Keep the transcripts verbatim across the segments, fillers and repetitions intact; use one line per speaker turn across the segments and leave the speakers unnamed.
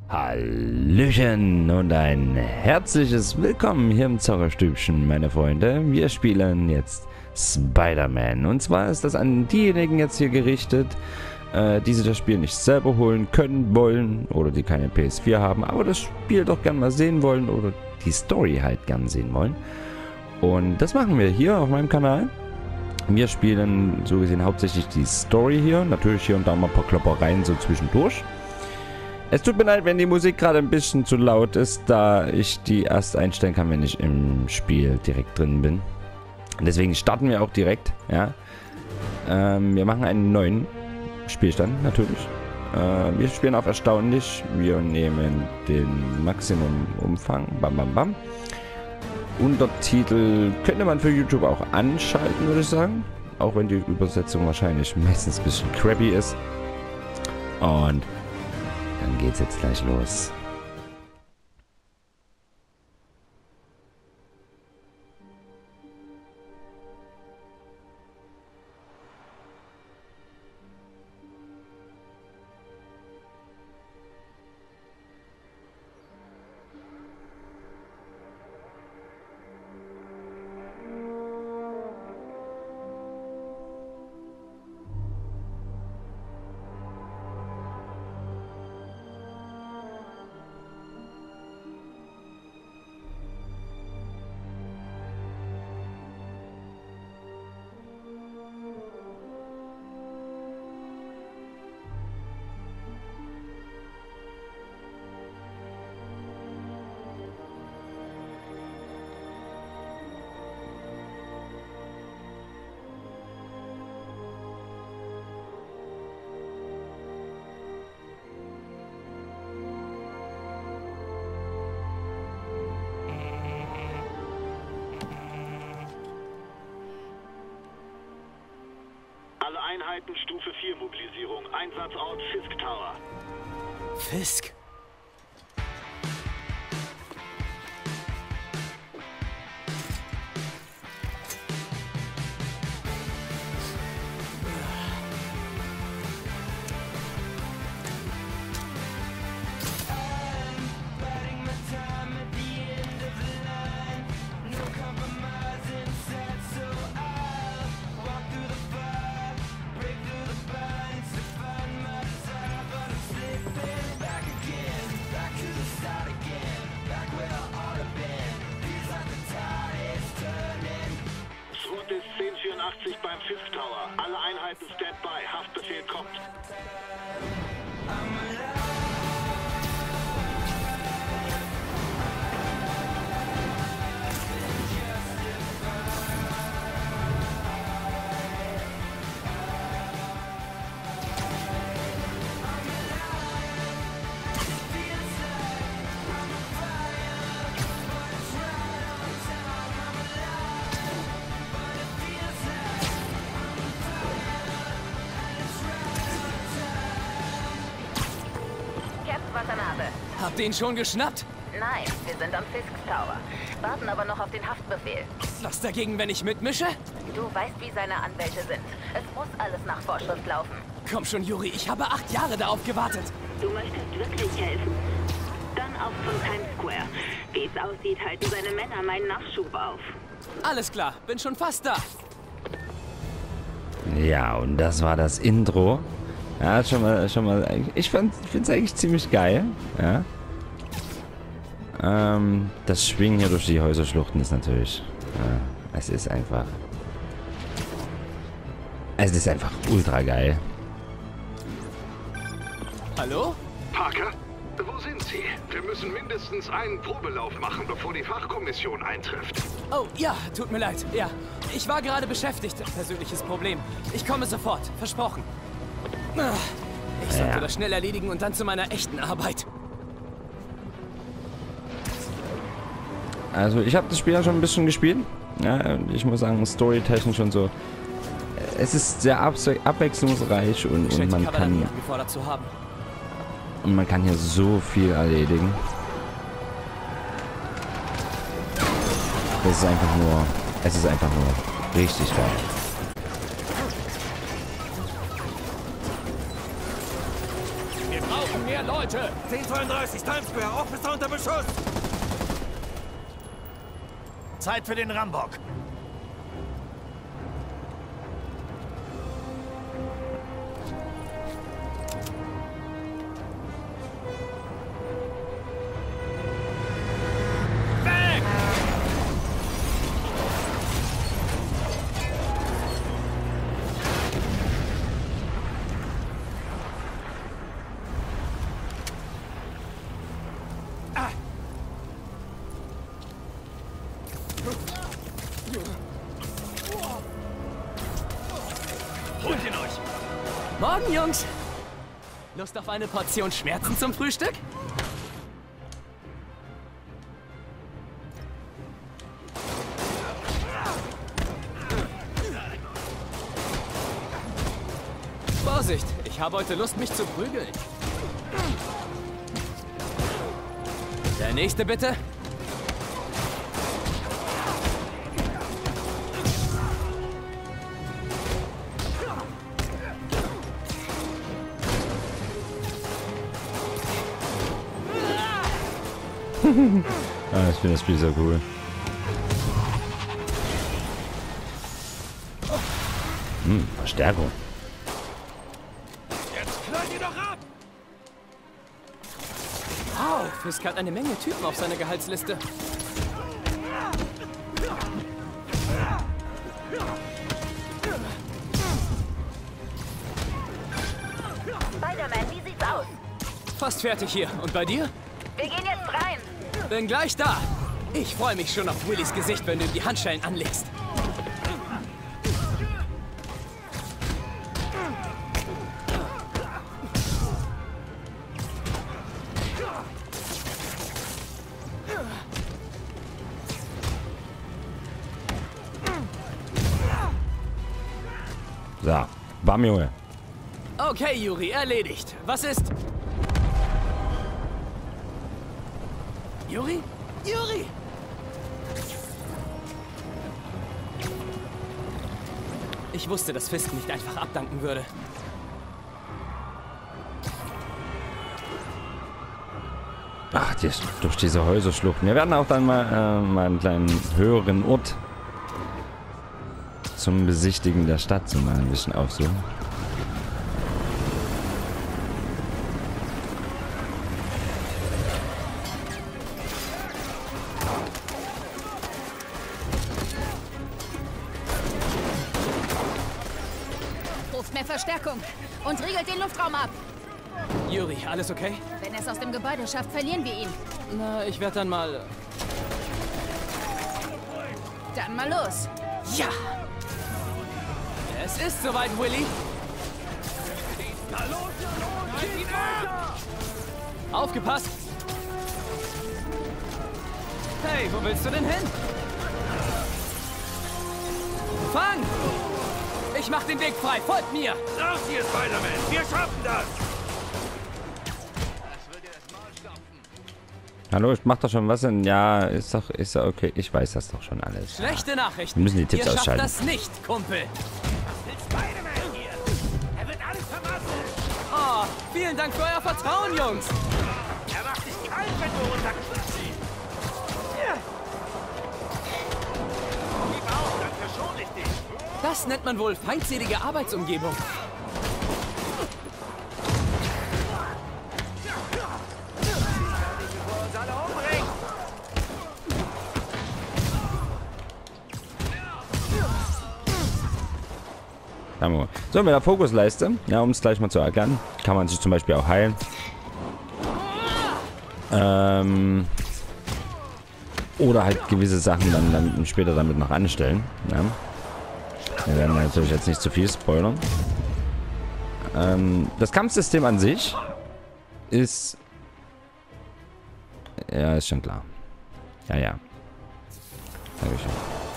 Hallöchen und ein herzliches Willkommen hier im Zauberstübchen, meine Freunde. Wir spielen jetzt Spider-Man. Und zwar ist das an diejenigen jetzt hier gerichtet, äh, die sich das Spiel nicht selber holen können, wollen oder die keine P S vier haben, aber das Spiel doch gern mal sehen wollen oder die Story halt gern sehen wollen. Und das machen wir hier auf meinem Kanal. Wir spielen so gesehen hauptsächlich die Story hier, natürlich hier und da mal ein paar Kloppereien so zwischendurch. Es tut mir leid, wenn die Musik gerade ein bisschen zu laut ist, da ich die erst einstellen kann, wenn ich im Spiel direkt drin bin. Deswegen starten wir auch direkt, ja. Ähm, wir machen einen neuen Spielstand, natürlich. Äh, wir spielen auf erstaunlich. Wir nehmen den Maximum-Umfang. Bam, bam, bam. Untertitel könnte man für YouTube auch anschalten, würde ich sagen. Auch wenn die Übersetzung wahrscheinlich meistens ein bisschen crappy ist. Und dann geht's jetzt gleich los.
Alle Einheiten Stufe vier Mobilisierung. Einsatzort Fisk Tower.
Fisk?
zehn vierundachtzig beim Fisk Tower. Alle Einheiten Standby. Haftbefehl kommt.
Habt ihr ihn schon geschnappt?
Nein, wir sind am Fisk Tower. Warten aber noch auf den Haftbefehl.
Was dagegen, wenn ich mitmische?
Du weißt, wie seine Anwälte sind. Es muss alles nach Vorschrift laufen.
Komm schon, Yuri, ich habe acht Jahre darauf gewartet.
Du möchtest wirklich helfen? Dann auf zum Times Square. Wie es aussieht, halten seine Männer meinen Nachschub auf.
Alles klar, bin schon fast da.
Ja, und das war das Intro. Ja, schon mal, schon mal, ich finde es eigentlich ziemlich geil, ja. Ähm, das Schwingen hier durch die Häuserschluchten ist natürlich, ja, es ist einfach, es ist einfach ultra geil.
Hallo?
Parker, wo sind Sie? Wir müssen mindestens einen Probelauf machen, bevor die Fachkommission eintrifft.
Oh, ja, tut mir leid, ja. Ich war gerade beschäftigt, persönliches Problem. Ich komme sofort, versprochen. Ich sollte
ja.
das schnell erledigen und dann zu meiner echten Arbeit.
Also ich habe das Spiel ja schon ein bisschen gespielt. Ja, ich muss sagen, storytechnisch und so. Es ist sehr abwechslungsreich und, und man kann
zu haben.
und man kann hier so viel erledigen. Das ist einfach nur, es ist einfach nur richtig geil.
Wir brauchen mehr Leute. Leute!
zehn zweiunddreißig, Times Square, Officer unter Beschuss! Zeit für den Rambock.
Holt ihn euch! Morgen, Jungs! Lust auf eine Portion Schmerzen zum Frühstück? Vorsicht! Ich habe heute Lust, mich zu prügeln. Der nächste, bitte.
Ah, ich finde das Spiel so cool. Hm, Verstärkung.
Jetzt knallt ihr doch ab!
Wow, Fisk hat eine Menge Typen auf seiner Gehaltsliste.
Spider-Man, wie sieht's aus?
Fast fertig hier. Und bei dir?
Wir gehen jetzt rein.
Bin gleich da. Ich freue mich schon auf Willys Gesicht, wenn du ihm die Handschellen anlegst.
So, bam, Junge.
Okay, Yuri, erledigt. Was ist? Yuri? Yuri! Ich wusste, dass Fisk nicht einfach abdanken würde.
Ach, die, durch diese Häuserschluchten. Wir werden auch dann mal, äh, mal einen kleinen höheren Ort zum Besichtigen der Stadt so mal ein bisschen aufsuchen.
Ruft mehr Verstärkung und riegelt den Luftraum ab.
Yuri, alles okay?
Wenn er es aus dem Gebäude schafft, verlieren wir ihn.
Na, ich werde dann mal...
Dann mal los.
Ja! Es ist soweit, Willy. Aufgepasst! Hey, wo willst du denn hin? Fang! Ich mach den Weg frei, folgt mir!
Raus hier, Spider-Man! Wir schaffen das!
Hallo, ich mach doch schon was denn? Ja, ist doch, ist doch okay. Ich weiß das doch schon alles.
Schlechte Nachrichten.
Wir müssen die Tipps
Ihr schafft
ausschalten.
das nicht, Kumpel.
Spider-Man hier! Er wird alles vermasseln!
Oh, vielen Dank für euer Vertrauen, Jungs.
Er macht dich kalt, wenn du runtergeschlagen siehst! Gib auf, dann verschone ich dich!
Das nennt man wohl feindselige Arbeitsumgebung.
So, mit der Fokusleiste, ja, um es gleich mal zu erklären, kann man sich zum Beispiel auch heilen. Ähm, oder halt gewisse Sachen dann, dann später damit noch anstellen. Ja. Wir werden natürlich jetzt nicht zu viel spoilern. Ähm, das Kampfsystem an sich ist... Ja, ist schon klar. Ja, ja. Dankeschön.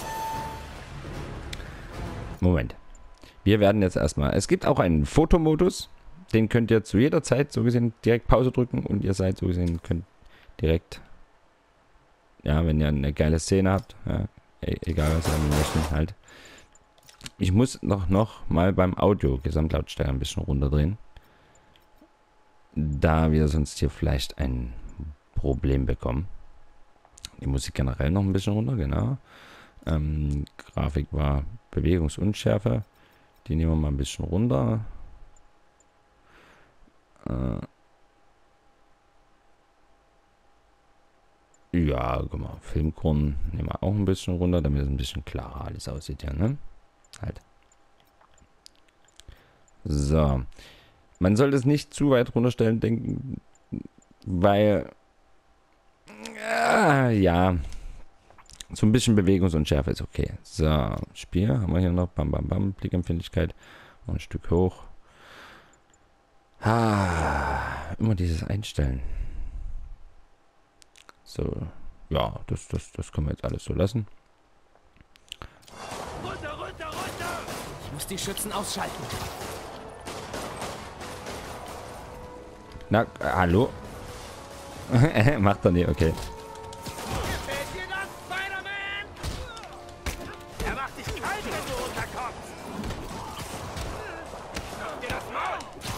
Moment. Wir werden jetzt erstmal... Es gibt auch einen Fotomodus. Den könnt ihr zu jeder Zeit so gesehen direkt Pause drücken und ihr seid so gesehen, könnt direkt... Ja, wenn ihr eine geile Szene habt. Ja, e egal was ihr möchtet halt. Ich muss noch, noch mal beim Audio Gesamtlautstärke ein bisschen runterdrehen. da wir sonst hier vielleicht ein Problem bekommen. Die Musik generell noch ein bisschen runter, genau. Ähm, Grafik war Bewegungsunschärfe. Die nehmen wir mal ein bisschen runter. Äh, ja, guck mal, Filmkronen nehmen wir auch ein bisschen runter, damit es ein bisschen klarer alles aussieht, ja, ne? Halt. So. Man sollte es nicht zu weit runterstellen, denken, weil äh, ja, so ein bisschen Bewegungsunschärfe ist okay. So, Spiel haben wir hier noch, bam, bam, bam, Blickempfindlichkeit und ein Stück hoch. Ah, immer dieses Einstellen. So, ja, das, das, das können wir jetzt alles so lassen.
Runter, runter, runter!
Ich muss die Schützen ausschalten.
Na, äh, hallo? Macht er nicht, okay.
Gefällt dir das, Spider-Man? Er macht dich kalt, wenn du runterkommst. Schau dir das Maul!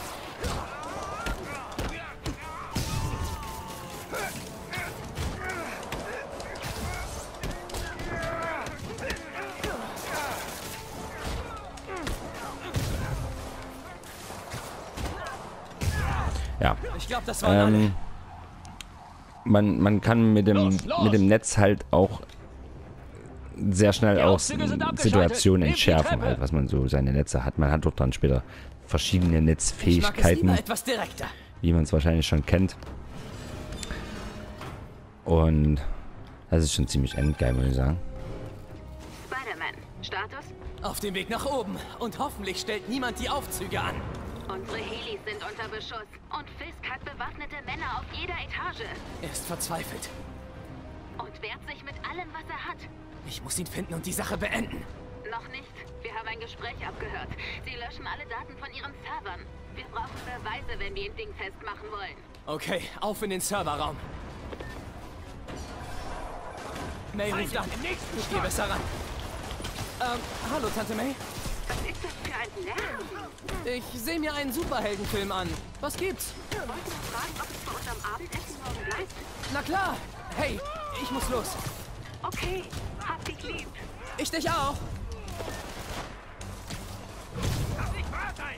Ja.
Ich glaube, das waren alle.
Ähm, man, man kann mit dem, mit dem Netz halt auch sehr schnell auch Situationen entschärfen, halt, was man so seine Netze hat. Man hat doch dann später verschiedene Netzfähigkeiten,
Etwas direkter.
wie man es wahrscheinlich schon kennt. Und das ist schon ziemlich endgeil, würde ich sagen.
Spider-Man, Status?
Auf dem Weg nach oben. Und hoffentlich stellt niemand die Aufzüge an.
Unsere Helis sind unter Beschuss und Fisk hat bewaffnete Männer auf jeder Etage.
Er ist verzweifelt.
Und wehrt sich mit allem, was er hat.
Ich muss ihn finden und die Sache beenden.
Noch nicht. Wir haben ein Gespräch abgehört. Sie löschen alle Daten von ihren Servern. Wir brauchen Beweise, wenn wir ihn dingfest machen wollen.
Okay, auf in den Serverraum. May ruft an. Ich gehe besser ran. Ähm, hallo, Tante May.
Was ist das für ein Lärm?
Ich sehe mir einen Superheldenfilm an. Was gibt's?
Ich wollte nur fragen, ob es bei unserem Abendessen morgen bleibt.
Na klar. Hey, ich muss los.
Okay, hab dich lieb.
Ich dich auch.
Lass nicht wahr sein!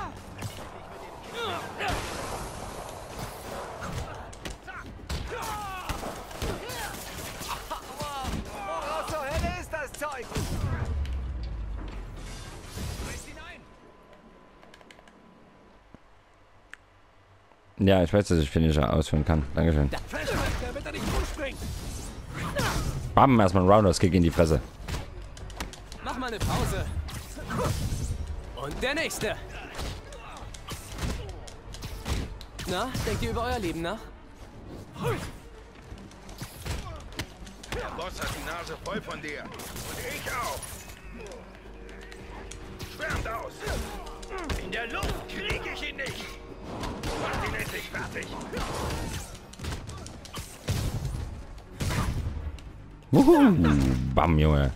Woraus zur Hölle ist das Zeug? Reiß ihn ein!
Ja, ich weiß, dass ich Finisher ausführen kann. Dankeschön.
Festhalten, damit er nicht rumspringt!
Bam, erstmal ein Roundhouse-Kick in die Fresse.
Mach mal eine Pause. Und der nächste. Na, denkt ihr über euer Leben nach?
Der Boss hat die Nase voll von dir. Und ich auch. Schwärmt aus. In der Luft krieg ich ihn nicht. Mach ihn endlich fertig.
Wuhu. Bam, Junge.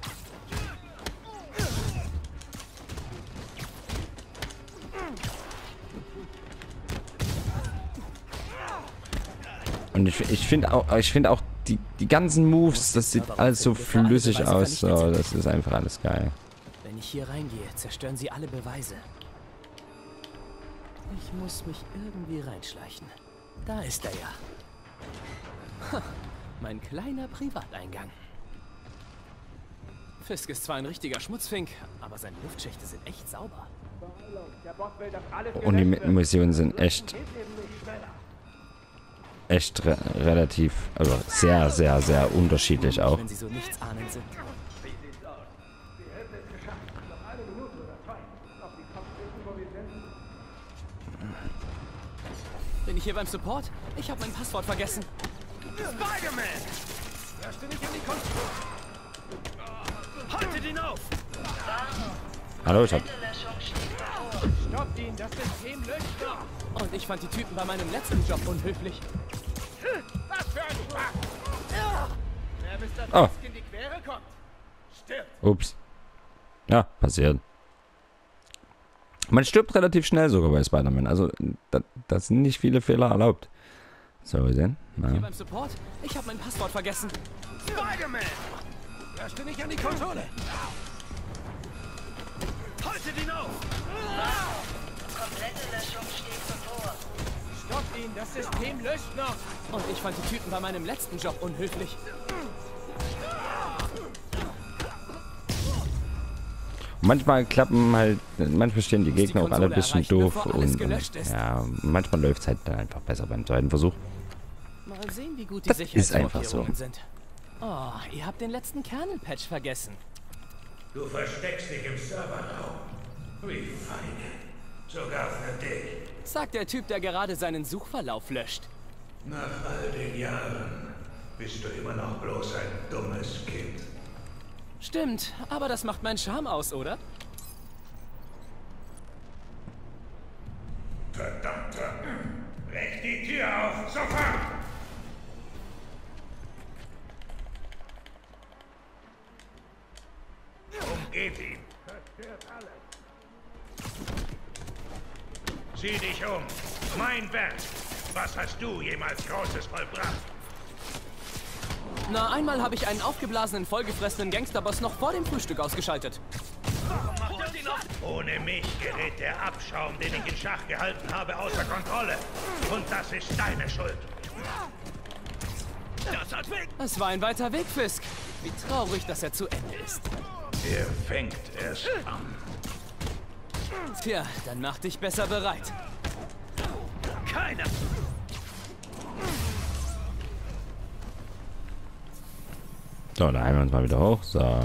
Und ich, ich finde auch, ich finde auch die, die ganzen Moves, das sieht alles so flüssig aus. So, das ist einfach alles geil.
Wenn ich hier reingehe, zerstören sie alle Beweise. Ich muss mich irgendwie reinschleichen. Da ist er ja. Ha, mein kleiner Privateingang. Fisk ist zwar ein richtiger Schmutzfink, aber seine Luftschächte sind echt sauber.
Und die Missionen sind echt, echt re relativ, also sehr, sehr, sehr unterschiedlich auch.
Wenn sie so nichtsahnend sind. Bin ich hier beim Support? Ich habe mein Passwort vergessen.
Spider-Man! Hörst du nicht an die Kontrolle? Haltet ihn auf!
Hallo, ich hab...
Stoppt ihn, das System löscht noch!
Und ich fand die Typen bei meinem letzten Job unhöflich.
Was für ein Schwach! Wer bis das
Oh.
Fisk in die Quere kommt, stirbt!
Ups. Ja, passiert. Man stirbt relativ schnell sogar bei Spider-Man. Also, da, da sind nicht viele Fehler erlaubt. So, wir sehen.
Hier
Ja.
beim Support? Ich habe mein Passwort vergessen.
Spider-Man! Hörst du nicht an die Konsole? Haltet ihn auf!
Komplette Löschung steht bevor.
Stopp ihn, das System löscht noch!
Und ich fand die Typen bei meinem letzten Job unhöflich.
Manchmal klappen halt, manchmal stehen die Gegner auch alle ein bisschen
Konsole erreichen,
doof
bevor alles
und,
gelöscht
und
ist.
ja, manchmal läuft es halt dann einfach besser beim zweiten Versuch.
Mal sehen, wie gut die
Das ist einfach so.
Sicherheitsvorkehrungen sind. Oh, ihr habt den letzten Kernel-Patch vergessen.
Du versteckst dich im Serverraum. Wie feine. Sogar für dich.
Sagt der Typ, der gerade seinen Suchverlauf löscht.
Nach all den Jahren bist du immer noch bloß ein dummes Kind.
Stimmt, aber das macht meinen Charme aus, oder?
Verdammter. Brech die Tür auf, sofort! Umgeht ihn. Zerstört alles. Sieh dich um. Mein Werk. Was hast du jemals Großes vollbracht?
Na, einmal habe ich einen aufgeblasenen, vollgefressenen Gangsterboss noch vor dem Frühstück ausgeschaltet.
Ohne mich gerät der Abschaum, den ich in Schach gehalten habe, außer Kontrolle. Und das ist deine Schuld.
Das hat weg!
Es war ein weiter Weg, Fisk. Wie traurig, dass er zu Ende ist.
Er fängt erst an.
Tja, dann mach dich besser bereit.
Keiner!
So, da heilen wir uns mal wieder hoch. So.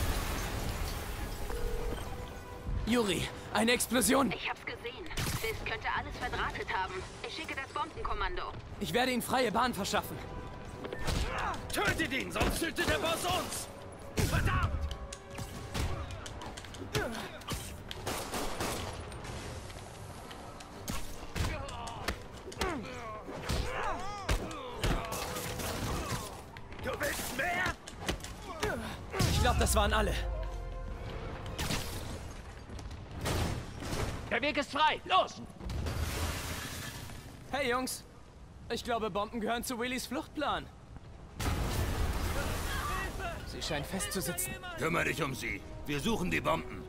Yuri, eine Explosion.
Ich hab's gesehen. Fisk könnte alles verdrahtet haben. Ich schicke das Bombenkommando.
Ich werde ihm freie Bahn verschaffen.
Tötet ihn, sonst tötet der Boss uns! Verdammt! Du willst mehr?
Ich glaube, das waren alle.
Der Weg ist frei! Los!
Hey, Jungs. Ich glaube, Bomben gehören zu Willys Fluchtplan. Sie scheint festzusitzen.
Kümmere dich um sie. Wir suchen die Bomben.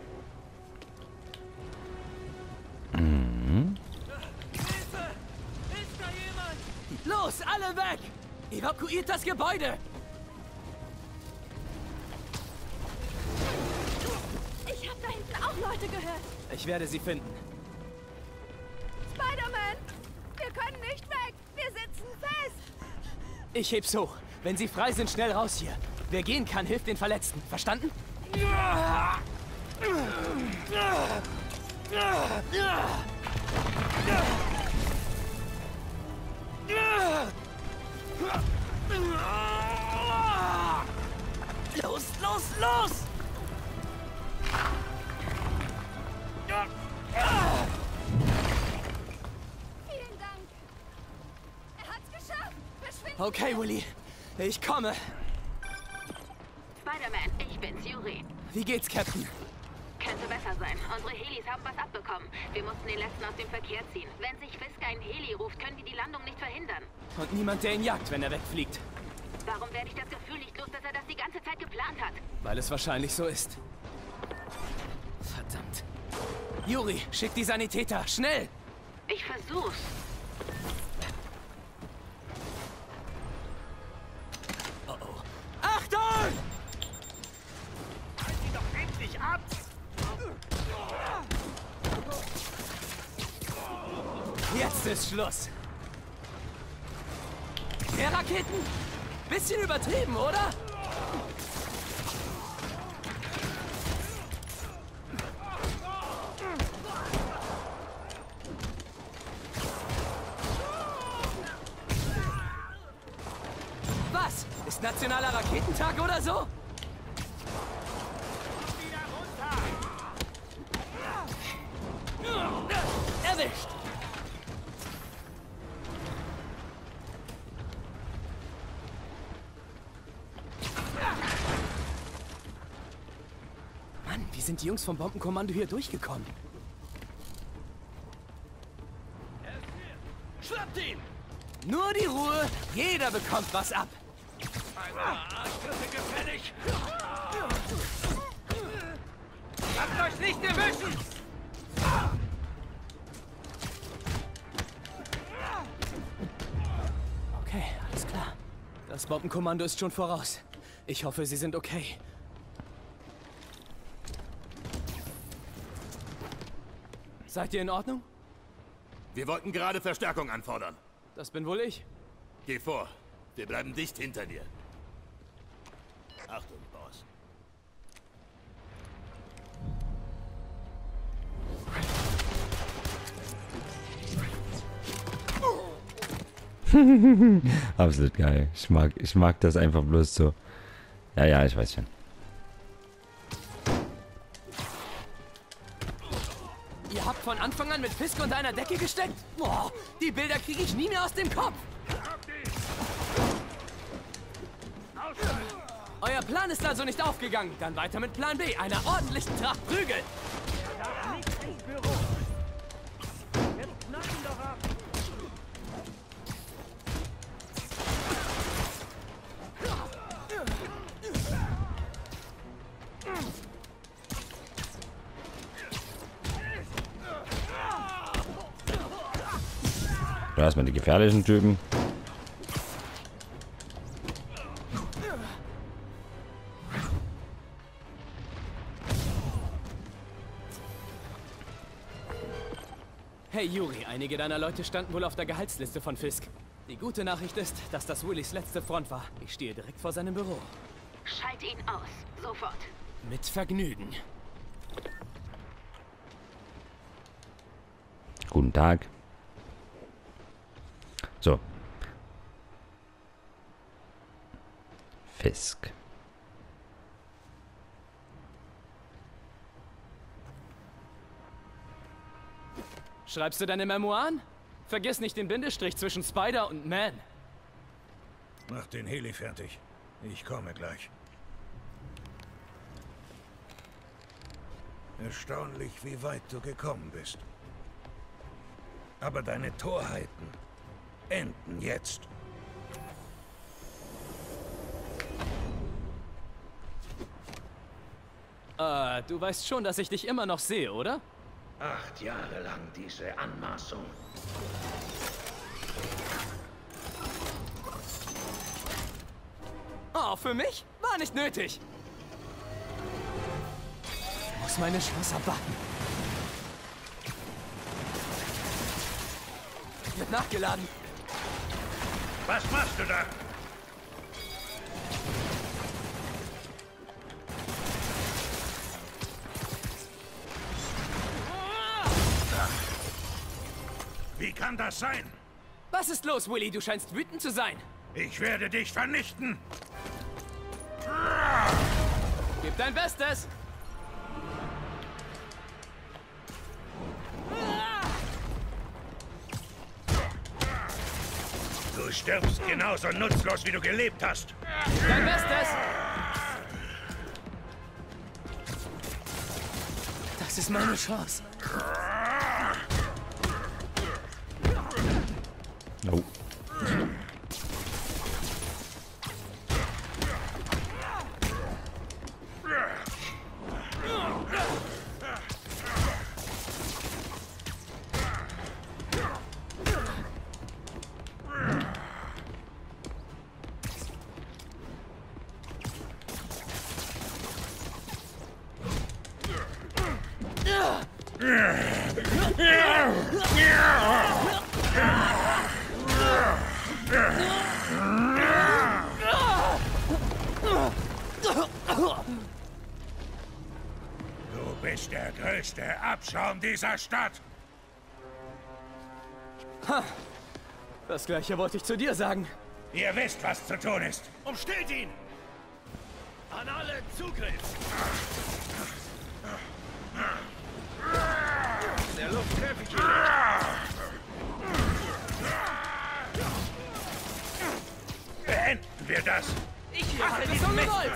Mhm.
Hilfe! Ist da jemand?
Los, alle weg! Evakuiert das Gebäude!
Ich habe da hinten auch Leute gehört.
Ich werde sie finden.
Spider-Man! Wir können nicht weg! Wir sitzen fest!
Ich heb's hoch. Wenn sie frei sind, schnell raus hier. Wer gehen kann, hilft den Verletzten. Verstanden? Los, los, los!
Vielen Dank! Er hat's geschafft! Verschwinden!
Okay, Willy. Ich komme.
Spider-Man, ich bin's, Yuri.
Wie geht's, Captain?
Könnte besser sein. Unsere Helis haben was abbekommen. Wir mussten den letzten aus dem Verkehr ziehen. Wenn sich Fisk einen Heli ruft, können wir die Landung nicht verhindern.
Und niemand, der ihn jagt, wenn er wegfliegt.
Warum werde ich das Gefühl nicht los, dass er das die ganze Zeit geplant hat?
Weil es wahrscheinlich so ist. Verdammt. Yuri, schick die Sanitäter. Schnell!
Ich versuch's.
Oh oh. Achtung!
Halt ihn doch endlich ab!
Jetzt ist Schluss. Mehr Raketen? Bisschen übertrieben, oder? Was? Ist nationaler Raketentag oder so? Erwischt! Mann, wie sind die Jungs vom Bombenkommando hier durchgekommen? Nur die Ruhe, jeder bekommt was ab.
Arschgriffe gefällig! Lasst euch nicht erwischen!
Okay, alles klar. Das Bombenkommando ist schon voraus. Ich hoffe, sie sind okay. Seid ihr in Ordnung?
Wir wollten gerade Verstärkung anfordern.
Das bin wohl ich.
Geh vor. Wir bleiben dicht hinter dir. Achtung, Boss.
Absolut geil. Ich mag, ich mag das einfach bloß so. Ja, ja, ich weiß schon.
Ihr habt von Anfang an mit Fisk unter einer Decke gesteckt? Boah, die Bilder kriege ich nie mehr aus dem Kopf. Euer Plan ist also nicht aufgegangen. Dann weiter mit Plan B, einer ordentlichen Tracht Prügel.
Da erstmal die gefährlichen Typen.
Hey Yuri, einige deiner Leute standen wohl auf der Gehaltsliste von Fisk. Die gute Nachricht ist, dass das Willys letzte Front war. Ich stehe direkt vor seinem Büro.
Schalt ihn aus. Sofort.
Mit Vergnügen.
Guten Tag. So. Fisk.
Schreibst du deine Memoiren? Vergiss nicht den Bindestrich zwischen Spider und Man.
Mach den Heli fertig. Ich komme gleich. Erstaunlich, wie weit du gekommen bist. Aber deine Torheiten enden jetzt.
Äh, du weißt schon, dass ich dich immer noch sehe, oder?
Acht Jahre lang diese Anmaßung.
Oh, für mich? War nicht nötig. Ich muss meine Chance abwarten. Wird nachgeladen.
Was machst du da? Wie kann das sein?
Was ist los, Willy? Du scheinst wütend zu sein.
Ich werde dich vernichten.
Gib dein Bestes.
Du stirbst genauso nutzlos, wie du gelebt hast.
Dein Bestes. Das ist meine Chance.
Oh.
Du bist der größte Abschaum dieser Stadt.
Ha. Das Gleiche wollte ich zu dir sagen.
Ihr wisst, was zu tun ist.
Umstellt ihn! An alle Zugriff! In der Luft treffe ich ihn!
Beenden wir das!
Ich
Ach,
hasse
das ist
diesen Mist!
ungewollt!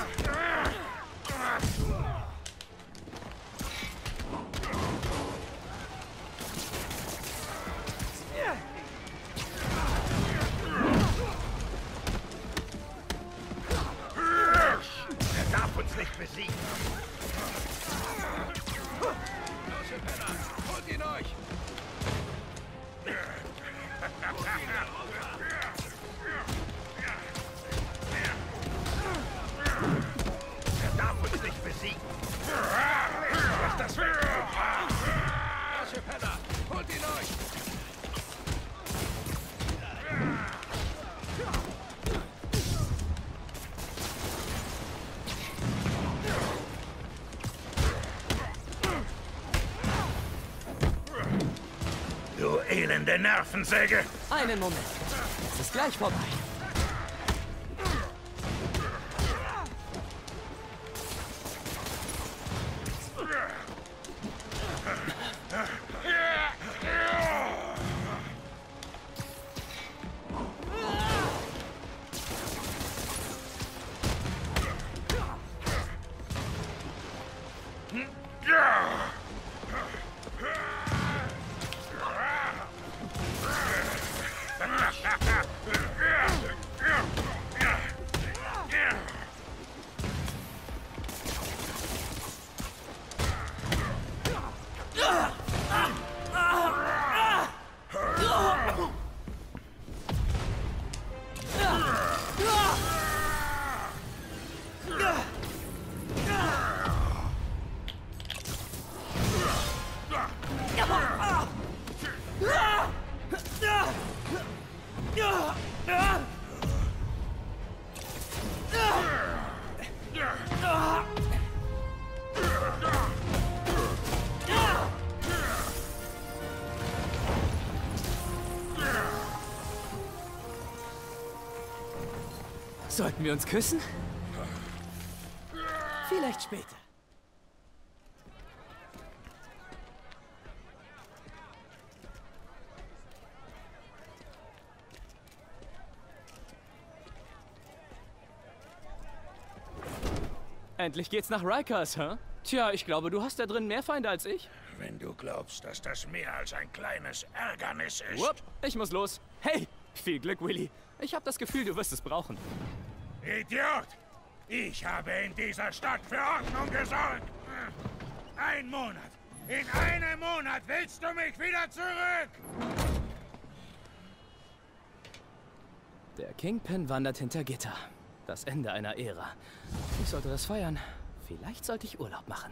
Holt ihn euch! Er darf uns nicht besiegen. Was das will? Herrsche Penner, holt ihn euch! Du elende Nervensäge!
Einen Moment. Es ist gleich vorbei. Sollten wir uns küssen? Vielleicht später. Endlich geht's nach Rikers, hä? Tja, ich glaube, du hast da drin mehr Feinde als ich.
Wenn du glaubst, dass das mehr als ein kleines Ärgernis ist.
Wupp, ich muss los. Hey, viel Glück, Willy. Ich habe das Gefühl, du wirst es brauchen.
Idiot! Ich habe in dieser Stadt für Ordnung gesorgt. Ein Monat. In einem Monat willst du mich wieder zurück.
Der Kingpin wandert hinter Gitter. Das Ende einer Ära. Ich sollte das feiern. Vielleicht sollte ich Urlaub machen.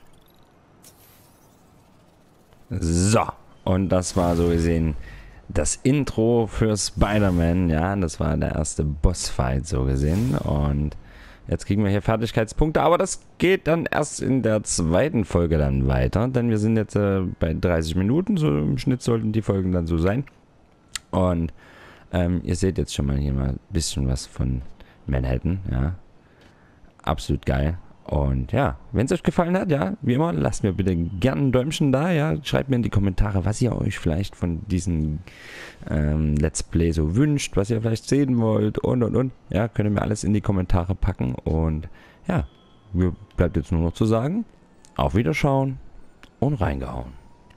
So, und das war so gesehen das Intro für Spider-Man. Ja, das war der erste Bossfight so gesehen. Und jetzt kriegen wir hier Fertigkeitspunkte. Aber das geht dann erst in der zweiten Folge dann weiter. Denn wir sind jetzt äh, bei dreißig Minuten. So im Schnitt sollten die Folgen dann so sein. Und ähm, ihr seht jetzt schon mal hier mal ein bisschen was von Manhattan. Ja, absolut geil. Und ja, wenn es euch gefallen hat, ja, wie immer, lasst mir bitte gerne ein Däumchen da, ja, schreibt mir in die Kommentare, was ihr euch vielleicht von diesem ähm, Let's Play so wünscht, was ihr vielleicht sehen wollt und und und, ja, könnt ihr mir alles in die Kommentare packen und ja, mir bleibt jetzt nur noch zu sagen, auf Wiederschauen und reingehauen.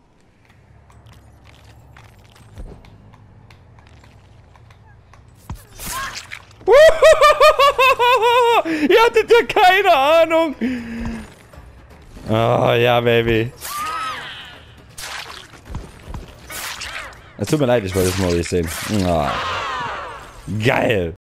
Ihr hattet ja keine Ahnung. Oh, ja, Baby. Es tut mir leid, ich wollte es mal sehen. Oh. Geil.